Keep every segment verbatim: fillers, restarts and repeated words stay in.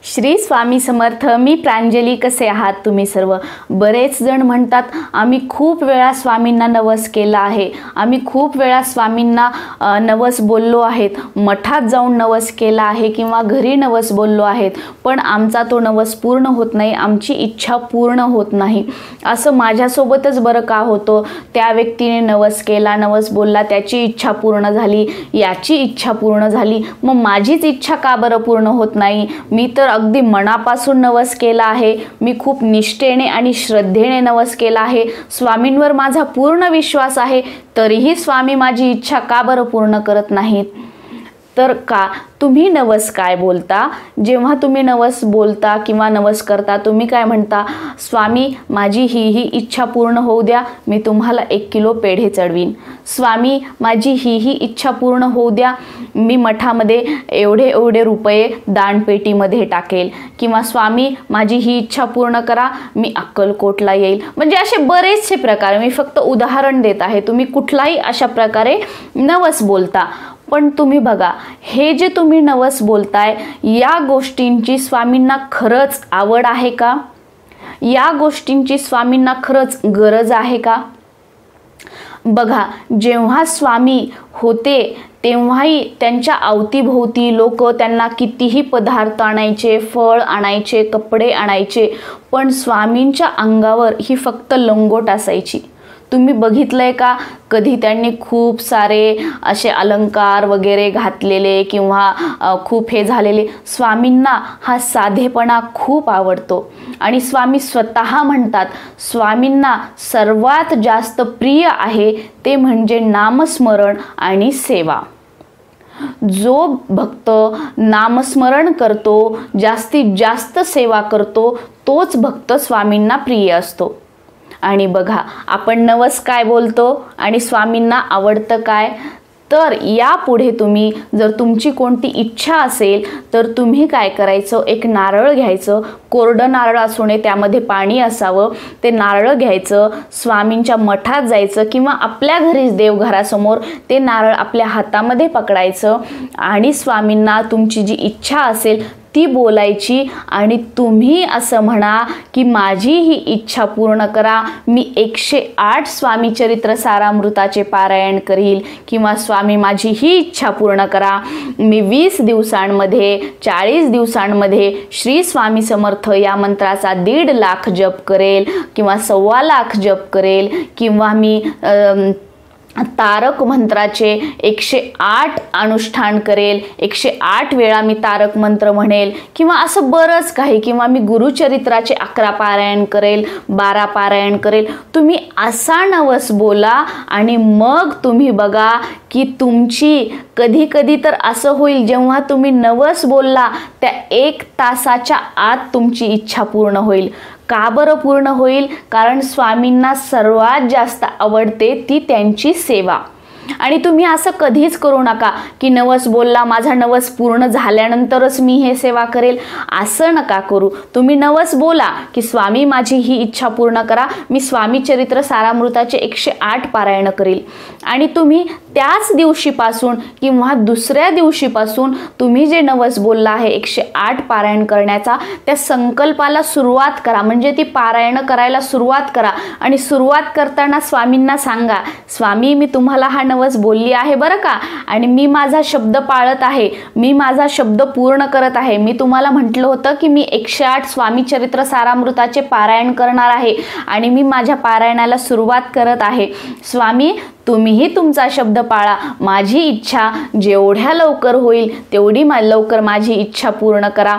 श्री स्वामी समर्थ. मी प्रांजली. कसे आहात तुम्ही सर्व? बरेच जण म्हणतात आम्ही खूप वेळा स्वामींना नवस केला आहे, आम्ही खूप वेळा स्वामींना नवस बोललो आहेत, मठात जाऊन नवस केला आहे किंवा घरी नवस बोललो आहेत, पण आमचा तो नवस पूर्ण होत नाही, आमची इच्छा पूर्ण होत नाही. असं माझ्यासोबतच बरं का होतं. त्या व्यक्तीने नवस केला, नवस बोलला, त्याची इच्छा पूर्ण झाली, याची इच्छा पूर्ण झाली, मग माझीच इच्छा का बरं पूर्ण होत नाही? मी तर अगदी मनापासून नवस केला आहे, मी खूप निष्ठेने आणि श्रद्धेने नवस केला आहे, स्वामींवर माझा पूर्ण विश्वास आहे, तरीही स्वामी माझी इच्छा का बरं पूर्ण करत नाहीत? तर का तुम्ही नवस काय बोलता? जेव्हा तुम्ही नवस बोलता किंवा नवस करता, तुम्ही काय म्हणता? स्वामी माझी ही ही इच्छा पूर्ण होऊ द्या, मी तुम्हाला एक किलो पेढे चढवीन. स्वामी माझी ही ही इच्छा पूर्ण होऊ द्या, मी मठामध्ये एवढे एवढे रुपये दानपेटीमध्ये टाकेल. किंवा स्वामी माझी ही इच्छा पूर्ण करा, मी अक्कलकोटला येईल. म्हणजे असे बरेचसे प्रकार, मी फक्त उदाहरण देत आहे, तुम्ही कुठलाही अशा प्रकारे नवस बोलता. पण तुम्ही बघा, हे जे तुम्ही नवस बोलताय, या गोष्टींची स्वामींना खरंच आवड आहे का? या गोष्टींची स्वामींना खरंच गरज आहे का? बघा, जेव्हा स्वामी होते तेव्हाही त्यांच्या अवतीभोवती लोक त्यांना कितीही पदार्थ आणायचे, फळ आणायचे, कपडे आणायचे, पण स्वामींच्या अंगावर ही फक्त लंगोट असायची. तुम्ही बघितलंय का कधी त्यांनी खूप सारे असे अलंकार वगैरे घातलेले किंवा खूप हे झालेले? स्वामींना हा साधेपणा खूप आवडतो. आणि स्वामी स्वतः म्हणतात, स्वामींना सर्वात जास्त प्रिय आहे ते म्हणजे नामस्मरण आणि सेवा. जो भक्त नामस्मरण करतो, जास्तीत जास्त सेवा करतो, तोच भक्त स्वामींना प्रिय असतो. आणि बघा, आपण नवस काय बोलतो आणि स्वामींना आवडतं काय? तर यापुढे तुम्ही जर तुमची कोणती इच्छा असेल तर तुम्ही काय करायचं? एक नारळ घ्यायचं, कोरडं नारळ असू नये, त्यामध्ये पाणी असावं. ते नारळ घ्यायचं, स्वामींच्या मठात जायचं किंवा आपल्या घरीच देवघरासमोर ते नारळ आपल्या हातामध्ये पकडायचं आणि स्वामींना तुमची जी इच्छा असेल ती बोलायची आणि तुम्ही असं म्हणा की माझी ही इच्छा पूर्ण करा. मी एकशे आठ स्वामी चरित्र सारामृताचे पारायण करील किंवा स्वामी माझी ही इच्छा पूर्ण करा. मी वीस दिवसांमध्ये, चाळीस दिवसांमध्ये श्री स्वामी समर्थ या मंत्राचा दीड लाख जप करेल किंवा सव्वा लाख जप करेल किंवा मी तारक मंत्राचे एकशे आठ अनुष्ठान करेल, एकशे आठ वेळा मी तारक मंत्र म्हणेल किंवा असं बरंच काही, किंवा मी गुरुचरित्राचे अकरा पारायण करेल, बारा पारायण करेल. तुम्ही असा नवस बोला आणि मग तुम्ही बघा की तुमची कधी कधी तर असं होईल, जेव्हा तुम्ही नवस बोलला त्या एक तासाच्या आत तुमची इच्छा पूर्ण होईल. का बरं पूर्ण होईल? कारण स्वामींना सर्वात जास्त आवडते ती त्यांची सेवा. आणि तुम्ही असं कधीच करू नका की नवस बोलला, माझा नवस पूर्ण झाल्यानंतरच मी हे सेवा करेल, असं नका करू. तुम्ही नवस बोला की स्वामी माझी ही इच्छा पूर्ण करा, मी स्वामी चरित्र सारामृताचे एकशे आठ पारायण करील. आणि तुम्ही त्याच दिवशीपासून किंवा दुसऱ्या दिवशीपासून तुम्ही जे नवस बोलला आहे एकशे आठ पारायण करण्याचा, त्या संकल्पाला सुरुवात करा. म्हणजे ती पारायण करायला सुरुवात करा आणि सुरुवात करताना स्वामींना सांगा, स्वामी मी तुम्हाला हा नवस बोलली आहे बरं का, आणि मी माझा शब्द पाळत आहे, मी माझा शब्द पूर्ण करत आहे. मी तुम्हाला म्हटलं होतं की मी एकशे आठ स्वामी चरित्र सारामृताचे पारायण करणार आहे आणि मी माझ्या पारायणाला सुरुवात करत आहे. स्वामी तुम्हीही तुमचा शब्द पाळा, माझी इच्छा जेवढ्या लवकर होईल तेवढी मा लवकर माझी इच्छा पूर्ण करा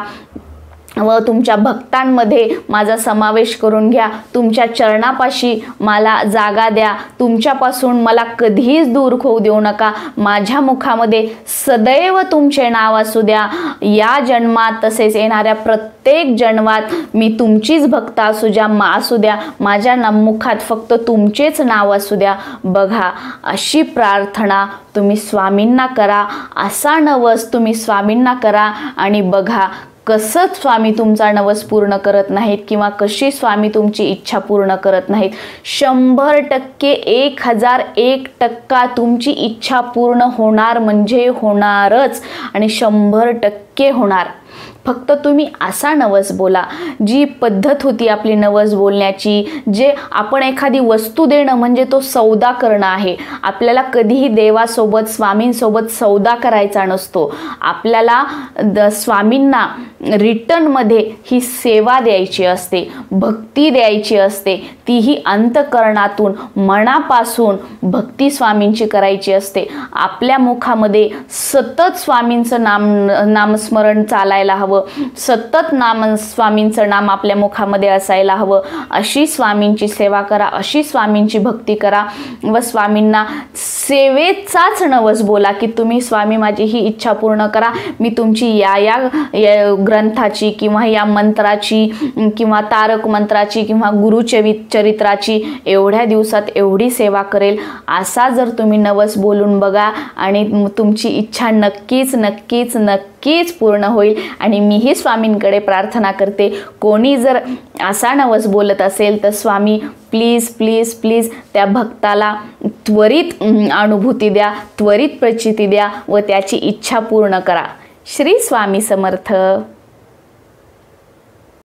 व तुमच्या भक्तांमध्ये माझा समावेश करून घ्या. तुमच्या चरणापाशी मला जागा द्या, तुमच्यापासून मला कधीच दूर होऊ देऊ नका. माझ्या मुखामध्ये सदैव तुमचे नाव असू द्या. या जन्मात तसेच येणाऱ्या प्रत्येक जन्मात मी तुमचीच भक्त असू द्या मा असू द्या माझ्या मुखात फक्त तुमचेच नाव असू द्या. बघा, अशी प्रार्थना तुम्ही स्वामींना करा, असा नवस तुम्ही स्वामींना करा आणि बघा कसं स्वामी तुमचा नवस पूर्ण करत नाहीत किंवा कशी स्वामी तुमची इच्छा पूर्ण करत नाहीत. शंभर टक्के, एक हजार एक टक्का तुमची इच्छा पूर्ण होणार म्हणजे होणारच आणि शंभर टक्के होणार. फक्त तुम्ही असा नवस बोला, जी पद्धत होती आपली नवस बोलण्याची, जे आपण एखादी वस्तू देणं म्हणजे तो सौदा करणं आहे. आपल्याला कधीही देवासोबत स्वामींसोबत सौदा करायचा नसतो. आपल्याला द स्वामींना रिटर्नमध्ये ही सेवा द्यायची असते, भक्ती द्यायची असते, तीही अंतःकरणातून मनापासून भक्ती स्वामींची करायची असते. आपल्या मुखामध्ये सतत स्वामींचं नाम नामस्मरण चालायला हवं, सतत नाम स्वामींचं नाम आपल्या मुखामध्ये असायला हवं. अशी स्वामींची सेवा करा, अशी स्वामींची भक्ती करा व स्वामींना सेवेचाच नवस बोला की तुम्ही स्वामी माझी ही इच्छा पूर्ण करा. मी तुमची या या ग्रंथाची किंवा या मंत्राची किंवा तारक मंत्राची किंवा गुरुचरि चरित्राची एवढ्या दिवसात एवढी सेवा करेल. असा जर तुम्ही नवस बोलून बघा आणि तुमची इच्छा नक्कीच नक्कीच नक्कीच पूर्ण होईल. आणि मीही स्वामींकडे प्रार्थना करते, कोणी जर असा नवस बोलत असेल तर स्वामी प्लीज प्लीज प्लीज त्या भक्ताला त्वरित अनुभूती द्या, त्वरित प्रचिती द्या व त्याची इच्छा पूर्ण करा. श्री स्वामी समर्थ.